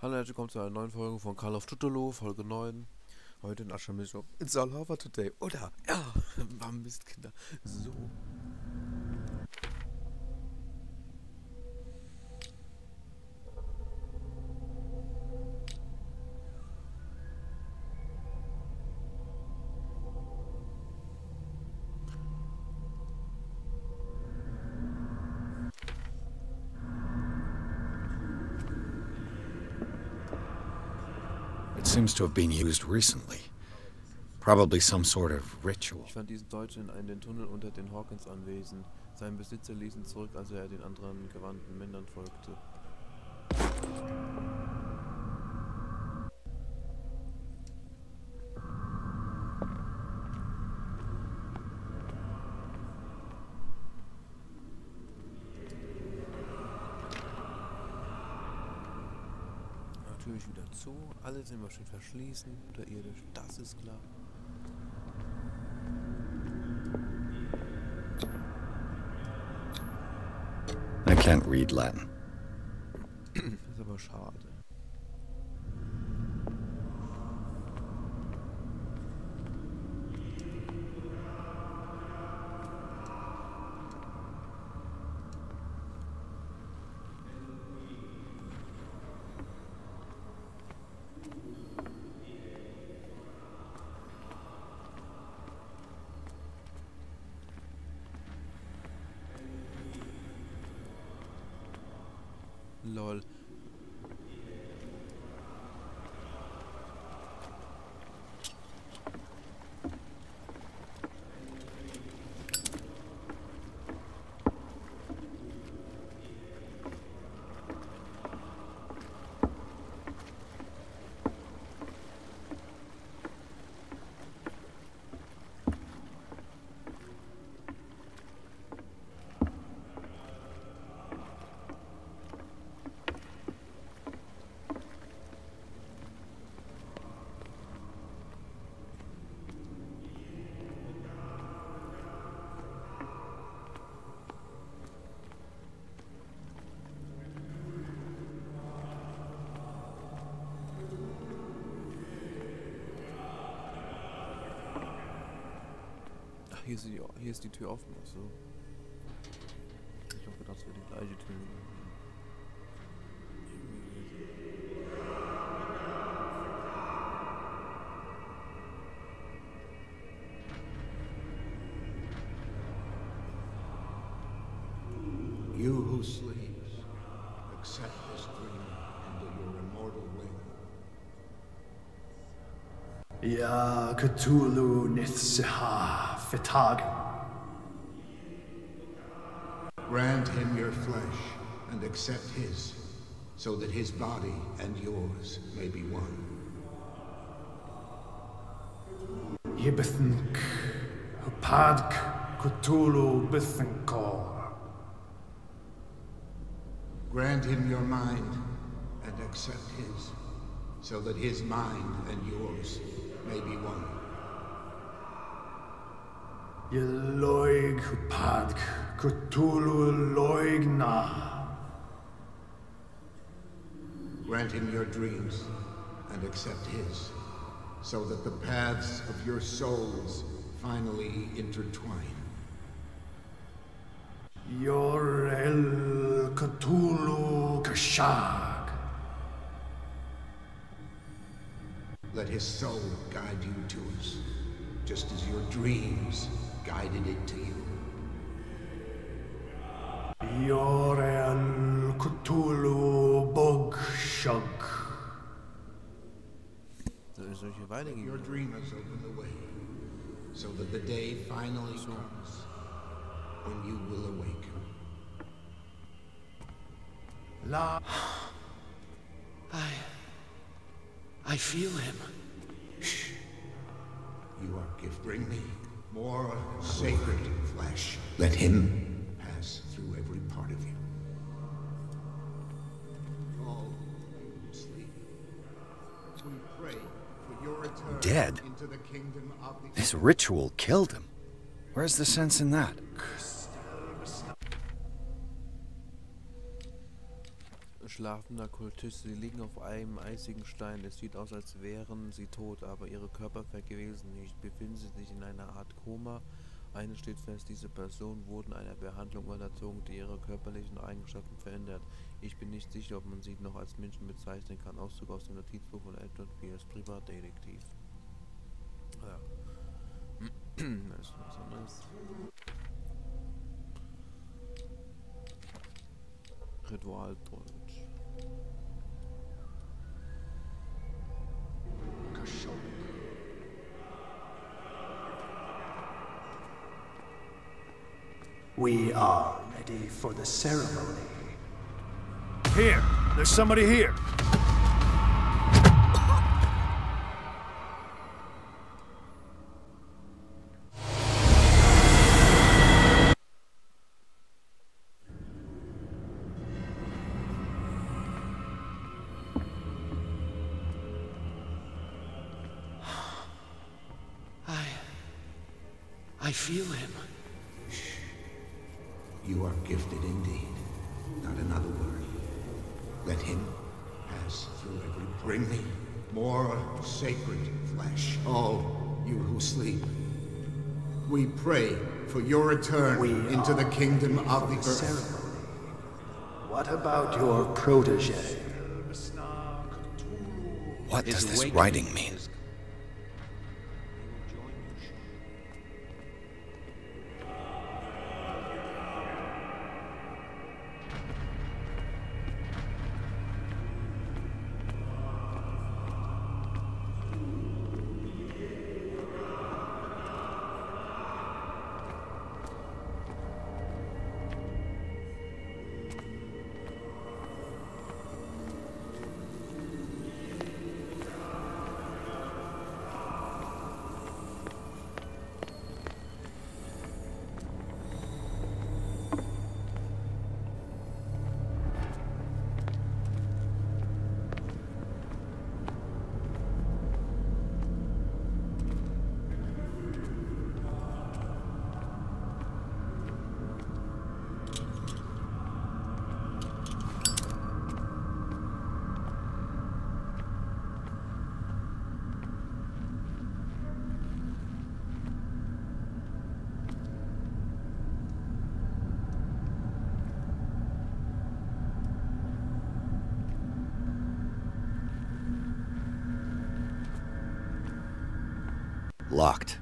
Hallo, herzlich willkommen zu einer neuen Folge von Call of Cthulhu, Folge 9. Heute in Aschermischung. It's all over today. Oder? Ja, war Mist, Kinder. So. It seems to have been used recently. Probably some sort of ritual. Ich fand diesen Deutschen in den Tunnel unter den Hawkins anwesend. Sein Besitzer ließ ihn zurück, als er den anderen gewandten Männern folgte. Natürlich wieder zu. Alles immer schön verschließen. Unterirdisch, das ist klar. I can't read Latin. Das ist aber schade. Lol. Hier ist die Tür offen. Achso. Ich hoffe, das wäre die gleiche Tür. You who sleeps, accept this dream into your immortal wing. Ya Cthulhu Nithsiha Fitag. Grant him your flesh and accept his, so that his body and yours may be one. Yibithink Hupadk Cthulhu Bithinkor. Grant him your mind and accept his, so that his mind and yours may be one. Yeloig Hupadk Cthulhu Loigna. Grant him your dreams and accept his, so that the paths of your souls finally intertwine. Yorel Cthulhu Kashag. Let his soul guide you to us, just as your dreams guided it to you. Yorel Cthulhu Bogshug. Soll ich hier weitergehen? Your dreamers open the way, so that the day finally comes when you will awaken. La. I feel him. You are gift. Bring me more sacred flesh. Let him pass through every part of you. All who sleep, we pray for your return Dead? into the kingdom of the This ritual killed him. Where's the sense in that? schlafender Kultist. Sie liegen auf einem eisigen Stein. Es sieht aus, als wären sie tot, aber ihre Körper vergewesen nicht. Befinden sie sich in einer Art Koma? Eines steht fest, diese Personen wurden einer Behandlung unterzogen, die ihre körperlichen Eigenschaften verändert. Ich bin nicht sicher, ob man sie noch als Menschen bezeichnen kann. Auszug aus dem Notizbuch von Edward Pierce, Privatdetektiv. Ja. Das ist was anderes. Ritualdeutsch. We are ready for the ceremony. Here! There's somebody here! I feel him. You are gifted indeed. Not another word. Let him pass through every... Bring me more sacred flesh. All you who sleep. We pray for your return into the kingdom of the earth. Ceremony. What about your protege? What does this writing mean? Locked.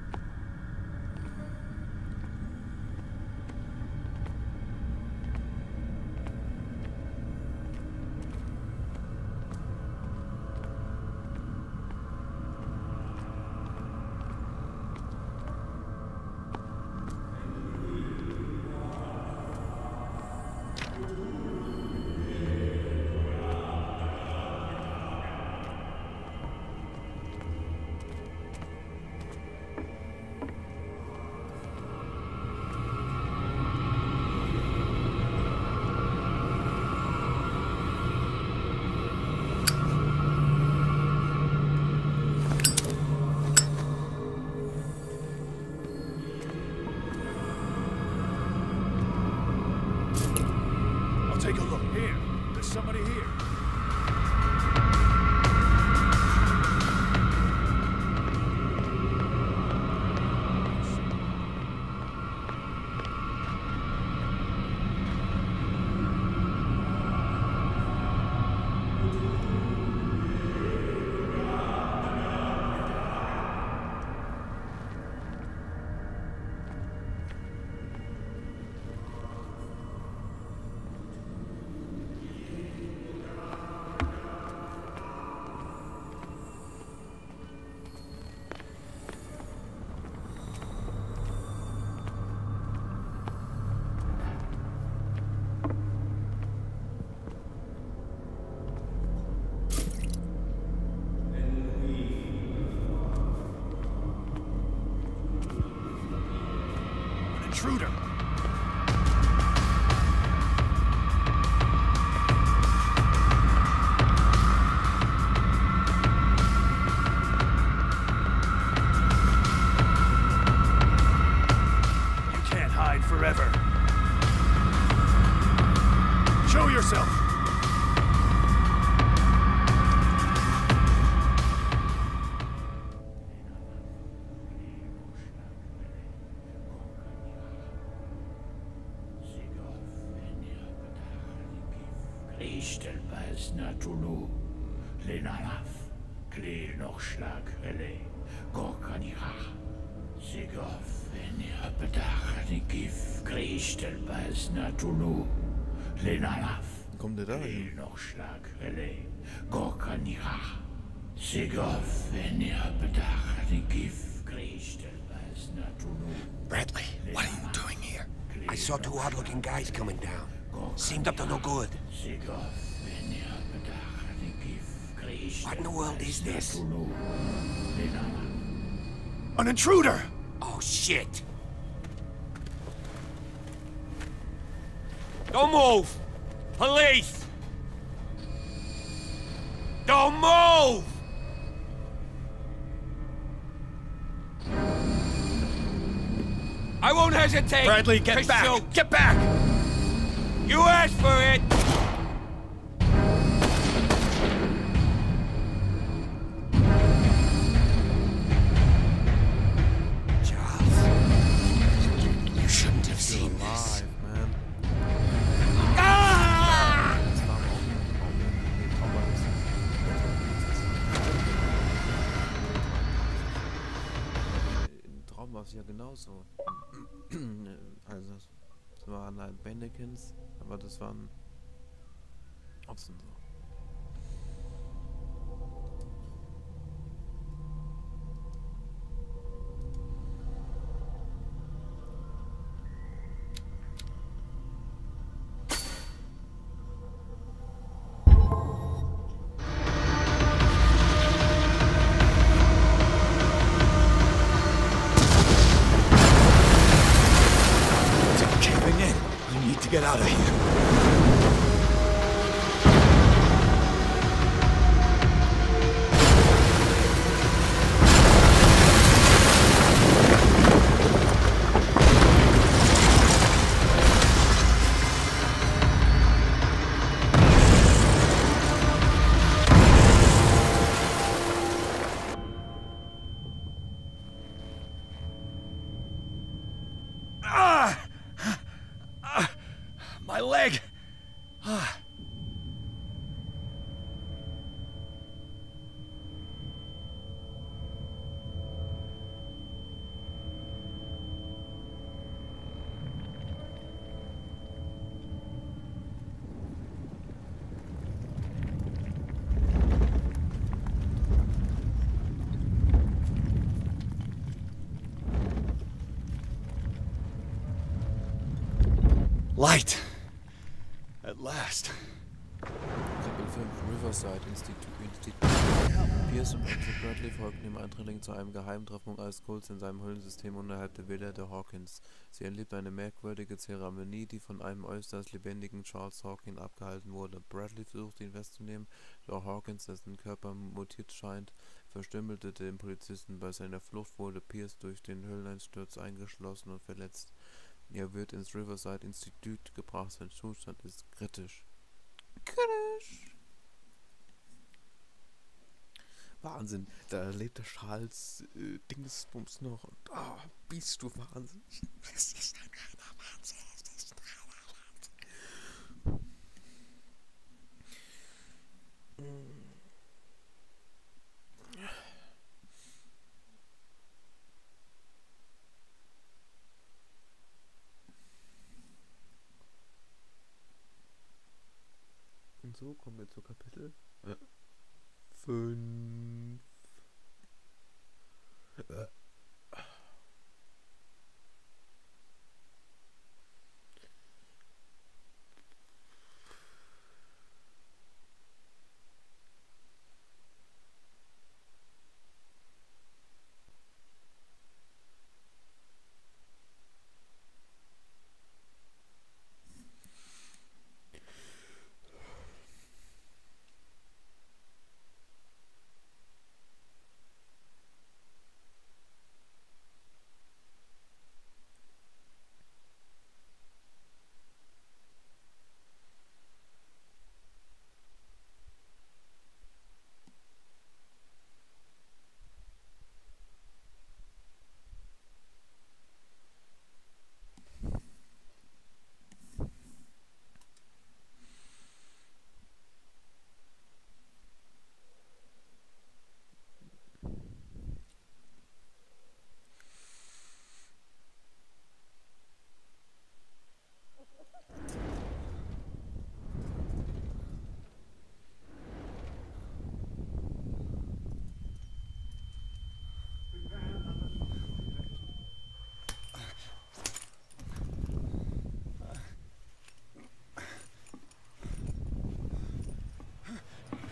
Take a look. Here. There's somebody here. Intruder! You can't hide forever. Show yourself! Kristel Bas Natulu, Lenalaf, Kle Nochschlag, Ele, Gorkanirach, Sigov, Venirapedach, Nikif, Kristel Bas Natulu, Lenalaf, Kommt der da hin? Nochschlag, Ele, Gorkanirach, Sigov, Venirapedach, Nikif, Kristel Bas Natulu. Bradley, what are you doing here? I saw two odd-looking guys coming down. Seemed up to no good. What in the world is this? An intruder! Oh, shit! Don't move! Police! Don't move! I won't hesitate! Bradley, get to back! shoot. Get back! You asked for it! Charles, you shouldn't have seen this. Alive, man. Ah! Das war aber auch ein Trauma. Im Traum war es ja genauso. Also, das waren halt Bandikins, aber das waren Ochsen so. Caving in. I need to get out of here. My leg! Light! At last. Kapitel 5 Riverside Institute. Pierce und Officer Bradley folgten dem Eindringling zu einem Geheimtreffpunkt als Kults in seinem Höhlensystem unterhalb der Villa der Hawkins. Sie erlebten eine merkwürdige Zeremonie, die von einem äußerst lebendigen Charles Hawkins abgehalten wurde. Bradley versuchte ihn festzunehmen, doch Hawkins, dessen Körper mutiert scheint, verstümmelte den Polizisten. Bei seiner Flucht wurde Pierce durch den Höhleneinsturz eingeschlossen und verletzt. Er wird ins Riverside Institute gebracht, sein Zustand ist kritisch. Kritisch! Wahnsinn, da lebt der Charles Dingsbums noch und bist du wahnsinnig. Das ist ein reiner Wahnsinn, das ist ein reiner Wahnsinn. Und so kommen wir zu Kapitel 5.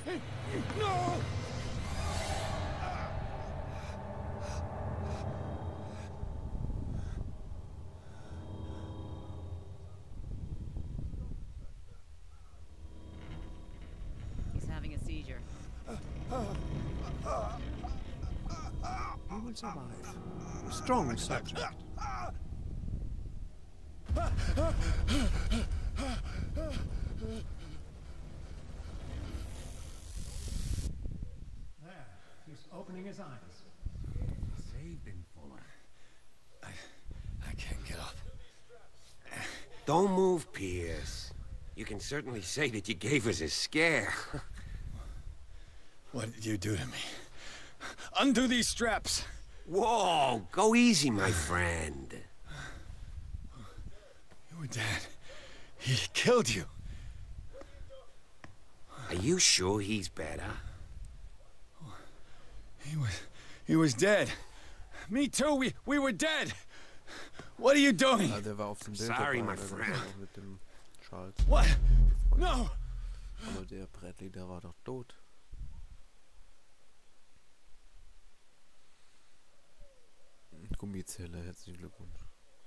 No! He's having a seizure. He will survive. Strong subject. There, he's opening his eyes. Saved him, Fuller. I can't get up. Don't move, Pierce. You can certainly say that you gave us a scare. What did you do to me? Undo these straps! Whoa, go easy, my friend. You were dead. He killed you. Are you sure he's better? He was dead. Me too, we were dead. What are you doing? Ja, der war auf dem Bild Sorry, dabei, my also friend. auch mit dem Charles. What? No! Aber der Bradley, der war doch tot. Gummizelle, herzlichen Glückwunsch.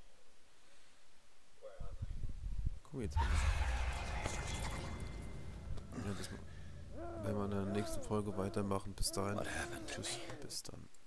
Gummizelle. Ja, das werden wir in der nächsten Folge weitermachen. Bis dahin. Tschüss. Bis dann.